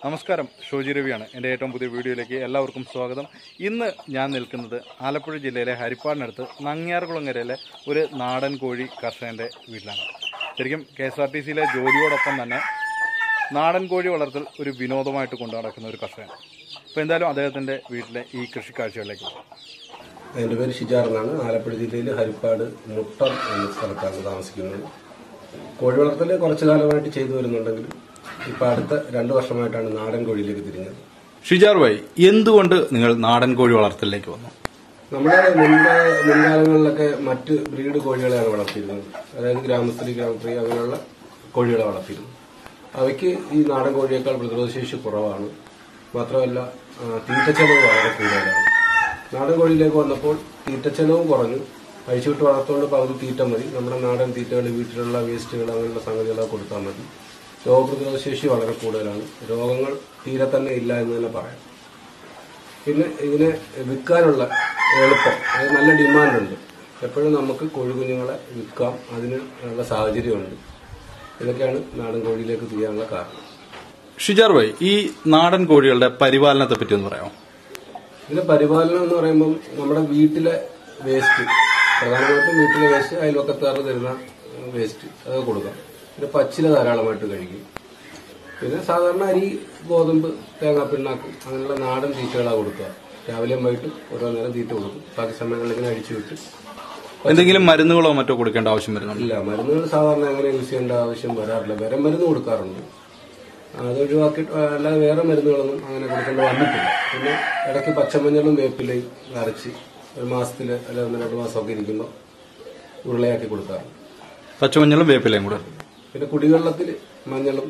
നമസ്കാരം, ഷോജി രവിയാണ്. എൻ്റെ ഏറ്റവും പുതിയ വീഡിയോയിലേക്ക് എല്ലാവർക്കും സ്വാഗതം. ഇന്ന് ഞാൻ നിൽക്കുന്നത് ആലപ്പുഴ ജില്ലയിലെ ഹരിപ്പാടിനടുത്ത് നങ്ങ്യാർകുളങ്ങരയിലെ ഒരു നാടൻ കോഴി കർഷകൻ്റെ വീട്ടിലാണ്. ശരിക്കും KSRTCയിലെ ജോലിയോടൊപ്പം തന്നെ നാടൻ കോഴി വളർത്തൽ ഒരു വിനോദമായിട്ട് കൊണ്ടു നടക്കുന്ന ഒരു കർഷകൻ. അപ്പോൾ എന്തായാലും അദ്ദേഹത്തിൻ്റെ വീട്ടിലെ ഈ കൃഷിക്കാഴ്ചകളിലേക്ക് പോകാം. എൻ്റെ പേര് ഷിജാർ എന്നാണ്. ആലപ്പുഴ ജില്ലയിൽ ഹരിപ്പാട് മുട്ടം എന്ന സ്ഥലത്താണ് താമസിക്കുന്നത്. കോഴി വളർത്തൽ കുറച്ചു കാലമായിട്ട് ചെയ്തു വരുന്നുണ്ടെങ്കിലും ഇപ്പം അടുത്ത 2 വർഷമായിട്ടാണ് നാടൻ കോഴിയിലേക്ക് തിരിഞ്ഞത്. ഷിജാർ ഭായി, എന്തുകൊണ്ട് നിങ്ങൾ നാടൻ കോഴി വളർത്തലിലേക്ക് വന്നു? നമ്മുടെ മുൻകാലങ്ങളിലൊക്കെ മറ്റ് ബ്രീഡ് കോഴികളെയാണ് വളർത്തിയിരുന്നത്. അതായത് ഗ്രാമസ്ത്രീ, ഗ്രാമപ്രിയ അങ്ങനെയുള്ള കോഴികളെ വളർത്തിയിരുന്നു. അവയ്ക്ക് ഈ നാടൻ കോഴിയേക്കാൾ പ്രതിരോധശേഷി കുറവാണ്. മാത്രമല്ല തീറ്റച്ചെലവ് വളരെ കൂടുതലാണ്. നാടൻ കോഴിയിലേക്ക് വന്നപ്പോൾ തീറ്റച്ചെലവും കുറഞ്ഞു. അഴിച്ചുവിട്ട് വളർത്തുകൊണ്ട് പകുതി തീറ്റ മതി. നമ്മുടെ നാടൻ തീറ്റകൾ, വീട്ടിലുള്ള വേസ്റ്റുകൾ അങ്ങനെയുള്ള സംഗതികളൊക്കെ കൊടുത്താൽ മതി. രോഗപ്രതിരോധ ശേഷി വളരെ കൂടുതലാണ്. രോഗങ്ങൾ തീരെ തന്നെ ഇല്ല എന്ന് തന്നെ പറയാം. പിന്നെ ഇതിനെ വിൽക്കാനുള്ള എളുപ്പം, അത് നല്ല ഡിമാൻഡുണ്ട്. എപ്പോഴും നമുക്ക് കോഴിക്കുഞ്ഞുങ്ങളെ വിൽക്കാം, അതിന് ഉള്ള സാഹചര്യമുണ്ട്. ഇതൊക്കെയാണ് നാടൻ കോഴിയിലേക്ക് ചെയ്യാനുള്ള കാരണം. ഷിജാർ ഭായി, ഈ നാടൻ കോഴികളുടെ പരിപാലനത്തെ പറ്റി ഒന്ന് പറയാമോ? ഇതിന്റെ പരിപാലനം എന്ന് പറയുമ്പം നമ്മുടെ വീട്ടിലെ വേസ്റ്റ്, പ്രധാനമായിട്ടും വീട്ടിലെ വേസ്റ്റ്, അയൽവക്കത്താറ് തരുന്ന വേസ്റ്റ് അത് കൊടുക്കാം. പിന്നെ പച്ചില ധാരാളമായിട്ട് കഴിക്കും. പിന്നെ സാധാരണ അരി, ഗോതമ്പ്, തേങ്ങാപ്പിണ്ണാക്ക് അങ്ങനെയുള്ള നാടൻ തീറ്റകളാണ് കൊടുക്കുക. രാവിലെയും വൈകിട്ടും ഓരോ നേരം തീറ്റ കൊടുക്കും. ബാക്കി സമയങ്ങളിൽ ഇങ്ങനെ അഴിച്ചു വിട്ട്. എന്തെങ്കിലും മരുന്നുകളോ മറ്റോ കൊടുക്കേണ്ട ആവശ്യം വരുന്നുണ്ടോ? ഇല്ല, മരുന്നുകൾ സാധാരണ അങ്ങനെ യൂസ് ചെയ്യേണ്ട ആവശ്യം വരാറില്ല. വേറെ മരുന്ന് കൊടുക്കാറുണ്ട്. അത് ഒഴിവാക്കിയിട്ട് അല്ലാതെ വേറെ മരുന്നുകളൊന്നും അങ്ങനെ കൊടുക്കേണ്ട വന്നിട്ടില്ല. പിന്നെ ഇടയ്ക്ക് പച്ചമഞ്ഞളും വേപ്പിലയും അരച്ച് ഒരു മാസത്തിൽ അല്ലെ 1-2 മാസമൊക്കെ ഇരിക്കുമ്പോൾ ഉരുളയാക്കി കൊടുക്കാറുണ്ട്. പച്ചമഞ്ഞളും വേപ്പിലയും കൂടെ. പിന്നെ കുടിവെള്ളത്തിൽ മഞ്ഞളും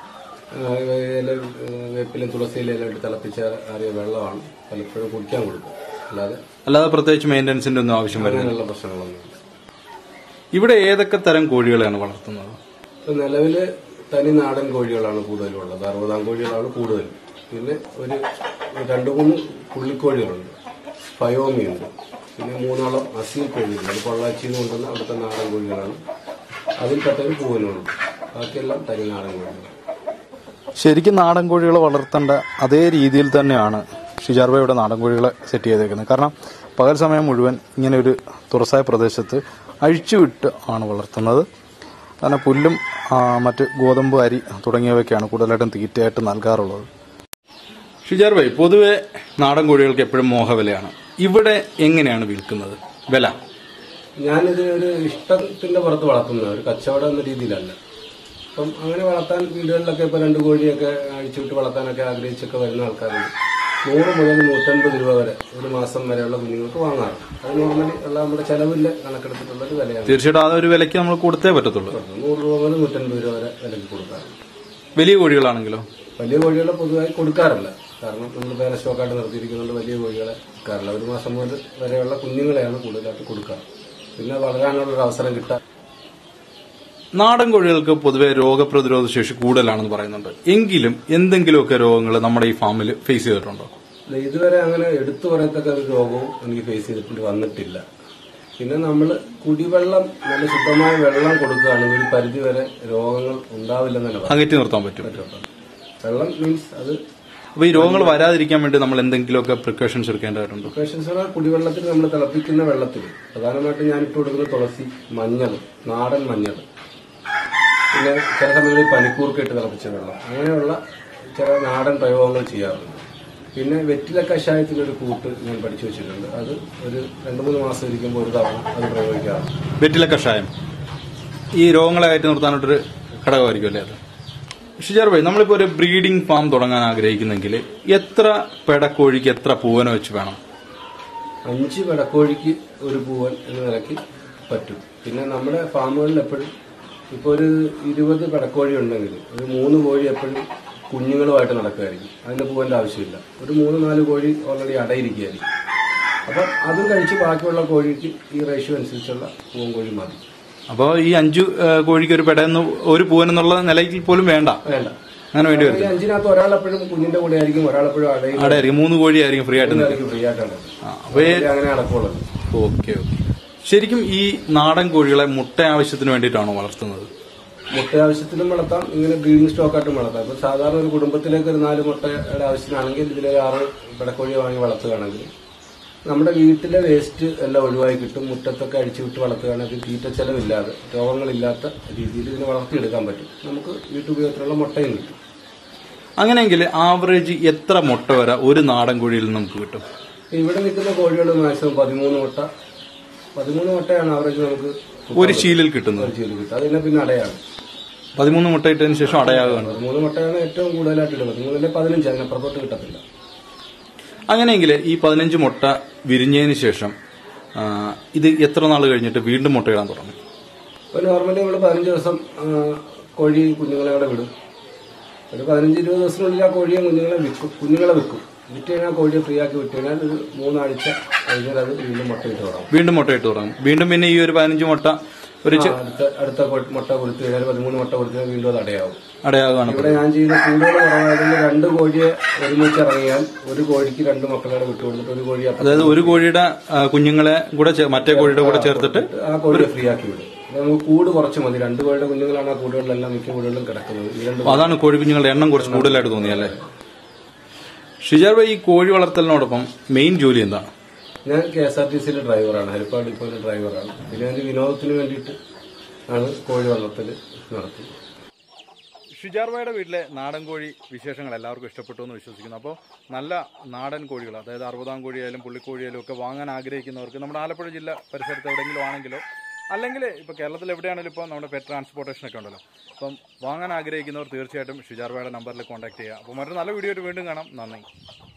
വേപ്പിലും തുളസിയിലെല്ലാം ഇട്ട് തിളപ്പിച്ച അറിയ വെള്ളമാണ് പലപ്പോഴും കുടിക്കാൻ കൊടുക്കുക. അല്ലാതെ പ്രത്യേകിച്ച് മെയിൻ്റനൻസിന്റെ ഒന്നും ആവശ്യം അങ്ങനെയുള്ള പ്രശ്നങ്ങളൊന്നുമില്ല. ഇവിടെ ഏതൊക്കെ തരം കോഴികളാണ് വളർത്തുന്നത്? ഇപ്പൊ നിലവില് തനി നാടൻ കോഴികളാണ് കൂടുതലുള്ളത്. 60 കോഴികളാണ് കൂടുതൽ. പിന്നെ ഒരു 2-3 പുള്ളിക്കോഴികളുണ്ട്, ഫയോമിയുണ്ട്. പിന്നെ 3 അസീൽ കോഴികളുണ്ട്. അത് പൊള്ളാച്ചിന്ന് കൊണ്ടുവന്ന അവിടുത്തെ നാടൻ കോഴികളാണ്. അതിൽപ്പെട്ടൊരു പൂവനുണ്ട്. ബാക്കിയെല്ലാം തനി നാടൻ കോഴികളാണ്. ശരിക്കും നാടൻ കോഴികളെ വളർത്തേണ്ട അതേ രീതിയിൽ തന്നെയാണ് ഷിജാർ ഭായിയുടെ നാടൻ കോഴികളെ സെറ്റ് ചെയ്തേക്കുന്നത്. കാരണം പകൽ സമയം മുഴുവൻ ഇങ്ങനെ ഒരു തുറസായ പ്രദേശത്ത് അഴിച്ചുവിട്ട് ആണ് വളർത്തുന്നത്. കാരണം പുല്ലും മറ്റ് ഗോതമ്പ്, അരി തുടങ്ങിയവയൊക്കെയാണ് കൂടുതലായിട്ടും തീറ്റയായിട്ട് നൽകാറുള്ളത്. ഷിജാർ ഭായി, പൊതുവെ നാടൻ കോഴികൾക്ക് എപ്പോഴും മോഹവിലയാണ്. ഇവിടെ എങ്ങനെയാണ് വിൽക്കുന്നത് വില? ഞാനിതൊരു ഇഷ്ടത്തിന്റെ പുറത്ത് വളർത്തുന്നത്, ഒരു കച്ചവടം എന്ന രീതിയിലല്ല. അപ്പം അങ്ങനെ വളർത്താൻ വീടുകളിലൊക്കെ ഇപ്പൊ 2 കോഴിയൊക്കെ അഴിച്ചുവിട്ട് വളർത്താനൊക്കെ ആഗ്രഹിച്ചൊക്കെ വരുന്ന ആൾക്കാരുണ്ട്. 100 മുതൽ 150 രൂപ വരെ ഒരു മാസം വരെയുള്ള കുഞ്ഞുങ്ങൾക്ക് വാങ്ങാറുണ്ട്. അത് നോർമലി ഉള്ള നമ്മുടെ ചെലവില്ല കണക്കെടുത്തിട്ടുള്ള ഒരു വിലയാണ്. തീർച്ചയായിട്ടും ആ ഒരു വിലയ്ക്ക് നമ്മൾ കൊടുത്തേ പറ്റത്തുള്ളൂ. 100 രൂപ മുതൽ 150 രൂപ വരെ വിലയ്ക്ക് കൊടുക്കാറുണ്ട്. വലിയ കോഴികളാണെങ്കിലോ? വലിയ കോഴികളെ പൊതുവായി കൊടുക്കാറില്ല. കാരണം നമ്മൾ വേറെ സ്റ്റോക്കായിട്ട് നിർത്തിയിരിക്കുന്നുണ്ട്. വലിയ കോഴികളെ കൊടുക്കാറില്ല. 1 മാസം മുതൽ വരെയുള്ള കുഞ്ഞുങ്ങളെയാണ് കൂടുതലായിട്ട് കൊടുക്കാറ്. പിന്നെ വളരാനുള്ളൊരു അവസരം കിട്ടാൻ. നാടൻ കോഴികൾക്ക് പൊതുവെ രോഗപ്രതിരോധ ശേഷി കൂടുതലാണെന്ന് പറയുന്നുണ്ട്. എങ്കിലും എന്തെങ്കിലുമൊക്കെ രോഗങ്ങൾ നമ്മുടെ ഈ ഫാമിൽ ഫേസ് ചെയ്തിട്ടുണ്ടോ? ഇതുവരെ അങ്ങനെ എടുത്തു പറയത്തക്ക ഒരു രോഗവും എനിക്ക് ഫേസ് ചെയ്തിട്ട് വന്നിട്ടില്ല. പിന്നെ നമ്മൾ കുടിവെള്ളം, നല്ല ശുദ്ധമായ വെള്ളം കൊടുക്കുകയാണെങ്കിൽ ഒരു പരിധിവരെ രോഗങ്ങൾ ഉണ്ടാവില്ലെന്നല്ല അകറ്റി നിർത്താൻ പറ്റും. വെള്ളം മീൻസ് അത്. അപ്പൊ ഈ രോഗങ്ങൾ വരാതിരിക്കാൻ വേണ്ടി നമ്മൾ എന്തെങ്കിലുമൊക്കെ പ്രിക്കോഷൻസ് എടുക്കേണ്ടതായിട്ടുണ്ടോ? പ്രിക്കോഷൻസ് കുടിവെള്ളത്തിൽ നമ്മൾ തിളപ്പിക്കുന്ന വെള്ളത്തിൽ പ്രധാനമായിട്ടും ഞാൻ ഇട്ട് കൊടുക്കുന്ന തുളസി, മഞ്ഞൾ, നാടൻ മഞ്ഞൾ, പിന്നെ ചില സമയങ്ങളിൽ പനിക്കൂർക്ക ഇട്ട് തിളപ്പിച്ച വെള്ളം, അങ്ങനെയുള്ള ചില നാടൻ പ്രയോഗങ്ങൾ ചെയ്യാറുണ്ട്. പിന്നെ വെറ്റില കഷായത്തിലൊരു കൂട്ട് ഞാൻ പഠിച്ചു വെച്ചിട്ടുണ്ട്. അത് ഒരു 2-3 മാസം ഇരിക്കുമ്പോൾ ഒരു തവണ അത് പ്രയോഗിക്കാറുണ്ട്. വെറ്റില കഷായം ഈ രോഗങ്ങളെ കയറ്റി നിർത്താനായിട്ടൊരു ഘടകമായിരിക്കും അല്ലേ അത്? ഷിജാർ ഭായി, നമ്മളിപ്പോൾ ഒരു ബ്രീഡിംഗ് ഫാം തുടങ്ങാൻ ആഗ്രഹിക്കുന്നെങ്കിൽ എത്ര പെടക്കോഴിക്ക് എത്ര പൂവനെ വെച്ച് വേണം? 5 പെടക്കോഴിക്ക് ഒരു പൂവൻ എന്ന നിലയ്ക്ക് പറ്റും. പിന്നെ നമ്മുടെ ഫാമുകളിൽ എപ്പോഴും ഇപ്പോൾ ഒരു 20 പെടക്കോഴി ഉണ്ടെങ്കിൽ ഒരു 3 കോഴി എപ്പോഴും കുഞ്ഞുങ്ങളുമായിട്ട് നടക്കുമായിരിക്കും. അതിന്റെ പൂവന്റെ ആവശ്യമില്ല. ഒരു 3-4 കോഴി ഓൾറെഡി അടയിരിക്കുകയായിരിക്കും. അപ്പം അതും കഴിച്ച് ബാക്കിയുള്ള കോഴിക്ക് ഈ റേഷ്യോ അനുസരിച്ചുള്ള പൂവൻ കോഴി മതി. അപ്പോൾ ഈ 5 കോഴിക്ക് ഒരു പെടയെന്ന് ഒരു പൂവനെന്നുള്ള നിലയിൽ പോലും വേണ്ട. അങ്ങനെ വേണ്ടി വരും. 5-നകത്ത് ഒരാളെപ്പോഴും കുഞ്ഞിന്റെ കൂടെ ആയിരിക്കും, ഒരാളെപ്പോഴും അടയായിരിക്കും. 3 കോഴി ആയിരിക്കും ഫ്രീ ആയിട്ട് അങ്ങനെ നടക്കുള്ളത്. ഓക്കെ. ശരിക്കും ഈ നാടൻ കോഴികളെ മുട്ട ആവശ്യത്തിന് വേണ്ടിയിട്ടാണോ വളർത്തുന്നത്? മുട്ട ആവശ്യത്തിനും വളർത്താം, ഇങ്ങനെ ബ്രീഡിംഗ് സ്റ്റോക്കായിട്ടും വളർത്താം. ഇപ്പൊ സാധാരണ ഒരു കുടുംബത്തിലേക്ക് ഒരു 4 മുട്ടയുടെ ആവശ്യത്തിനാണെങ്കിൽ ഇതിലെ 6 പിടക്കോഴി വാങ്ങി വളർത്തുകയാണെങ്കിൽ നമ്മുടെ വീട്ടിലെ വേസ്റ്റ് എല്ലാം ഒഴിവായി കിട്ടും. മുറ്റത്തൊക്കെ അഴിച്ചുവിട്ട് വളർത്തുകയാണെങ്കിൽ തീറ്റ ചെലവില്ലാതെ രോഗങ്ങളില്ലാത്ത രീതിയിൽ ഇതിനെ വളർത്തിയെടുക്കാൻ പറ്റും. നമുക്ക് വീട്ടുപയോഗത്തിനുള്ള മുട്ടയും കിട്ടും. അങ്ങനെയെങ്കിൽ ആവറേജ് എത്ര മുട്ട വരെ ഒരു നാടൻ കോഴിയിൽ നിന്ന് നമുക്ക് കിട്ടും? ഇവിടെ നിൽക്കുന്ന കോഴികൾ മാക്സിമം 13 മുട്ട, 13 മുട്ടയാണ് ആവറേജ് നമുക്ക് ഒരു ശീലിൽ കിട്ടുന്നത്. ഒരു ശീലം കിട്ടും. അതിനെ പിന്നെ അടയാണ് 13 മുട്ട ഇട്ടതിന് ശേഷം അടയാകുകയാണ്. 13 മുട്ടയാണ് ഏറ്റവും കൂടുതലായിട്ട് ഇടുന്നത്. 13 15 അതിനപ്പുറത്തോട്ട് കിട്ടത്തില്ല. അങ്ങനെയെങ്കിൽ ഈ 15 മുട്ട വിരിഞ്ഞതിന് ശേഷം ഇത് എത്ര നാൾ കഴിഞ്ഞിട്ട് വീണ്ടും മുട്ടയിടാൻ തുടങ്ങും? ഇപ്പൊ നോർമലി നമ്മൾ 15 ദിവസം കോഴി കുഞ്ഞുങ്ങളെ അവിടെ വിടും. ഒരു 15-20 ദിവസത്തിനുള്ളിൽ ആ കോഴിയെ കുഞ്ഞുങ്ങളെ വിൽക്കും. വിറ്റ് കഴിഞ്ഞാൽ കോഴിയെ ഫ്രീ ആക്കി വിട്ട് കഴിഞ്ഞാൽ ഒരു 3 ആഴ്ച കഴിഞ്ഞാൽ അത് വീണ്ടും മുട്ടയിട്ട് തുടങ്ങും. വീണ്ടും പിന്നെ ഈ ഒരു 15 മുട്ട അടുത്ത മുട്ട കൊടുത്തു കഴിഞ്ഞാൽ 13 മുട്ട കൊടുത്തു കഴിഞ്ഞാൽ വീണ്ടും അത് അടയാവുകയാണ്. ഇവിടെ ഞാൻ ചെയ്യുന്ന കൂടുതൽ കുറവായതുകൊണ്ട് 2 കോഴിയെ ഒരുമിച്ച് ഇറങ്ങിയാൽ ഒരു കോഴിക്ക് 2 മക്കളെ വിട്ടുകൊടുത്തിട്ട് ഒരു കോഴി, അതായത് ഒരു കോഴിയുടെ കുഞ്ഞുങ്ങളെ കൂടെ മറ്റേ കോഴിയുടെ കൂടെ ചേർത്തിട്ട് ആ കോഴിയെ ഫ്രീ ആക്കി വിടും. നമുക്ക് കൂട് കുറച്ച് മതി. 2 കോഴിയുടെ കുഞ്ഞുങ്ങളാണ് ആ കൂടുകളിലെല്ലാം മിക്ക കൂടുകളിലും കിടക്കുന്നത്. അതാണ് കോഴി കുഞ്ഞുങ്ങളുടെ എണ്ണം കുറച്ച് കൂടുതലായിട്ട് തോന്നിയല്ലേ? ഷിജാർ ഭായി, ഈ കോഴി വളർത്തലിനോടൊപ്പം മെയിൻ ജോലി എന്താണ്? ഞാൻ KSRTCയിലെ ഡ്രൈവറാണ്, ഹരിപ്പാട് ഡിപ്പോയിലെ ഡ്രൈവറാണ്. പിന്നെ ഒരു വിനോദത്തിന് വേണ്ടിയിട്ട് ആണ് കോഴി വളർത്തൽ നടത്തുന്നത്. ഷിജാർ ഭായിയുടെ വീട്ടിലെ നാടൻ കോഴി വിശേഷങ്ങൾ എല്ലാവർക്കും ഇഷ്ടപ്പെട്ടു എന്ന് വിശ്വസിക്കുന്നു. അപ്പോൾ നല്ല നാടൻ കോഴികൾ, അതായത് 60 കോഴിയായാലും പുള്ളിക്കോഴിയായാലും ഒക്കെ വാങ്ങാൻ ആഗ്രഹിക്കുന്നവർക്ക് നമ്മുടെ ആലപ്പുഴ ജില്ല പരിസരത്ത് എവിടെയെങ്കിലും ആണെങ്കിലോ അല്ലെങ്കിൽ ഇപ്പോൾ കേരളത്തിൽ എവിടെയാണെങ്കിലും ഇപ്പോൾ നമ്മുടെ പെറ്റ് ട്രാൻസ്പോർട്ടേഷൻ ഒക്കെ ഉണ്ടല്ലോ, അപ്പം വാങ്ങാൻ ആഗ്രഹിക്കുന്നവർ തീർച്ചയായിട്ടും ഷിജാർ ഭായിയുടെ നമ്പറിൽ കോൺടാക്ട് ചെയ്യുക. അപ്പോൾ മറ്റൊരു നല്ല വീഡിയോ ആയിട്ട് വീണ്ടും കാണാം. നന്ദി.